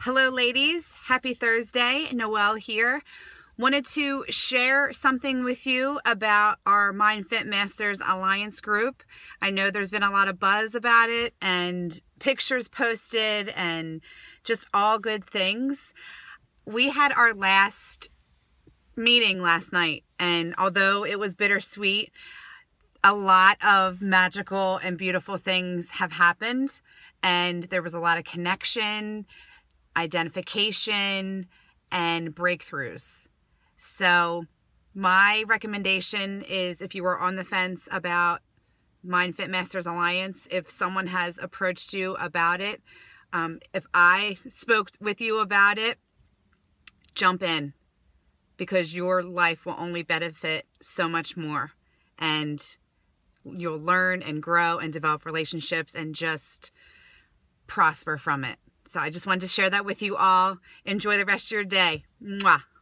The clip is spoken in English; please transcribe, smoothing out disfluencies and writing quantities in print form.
Hello ladies, happy Thursday. Noelle here. Wanted to share something with you about our Mind Fit Masters Alliance group. I know there's been a lot of buzz about it and pictures posted and just all good things. We had our last meeting last night, and although it was bittersweet, a lot of magical and beautiful things have happened, and there was a lot of connection, identification, and breakthroughs. So my recommendation is, if you are on the fence about Mind Fit Masters Alliance, if someone has approached you about it, if I spoke with you about it, jump in, because your life will only benefit so much more, and you'll learn and grow and develop relationships and just prosper from it. So I just wanted to share that with you all. Enjoy the rest of your day. Mwah.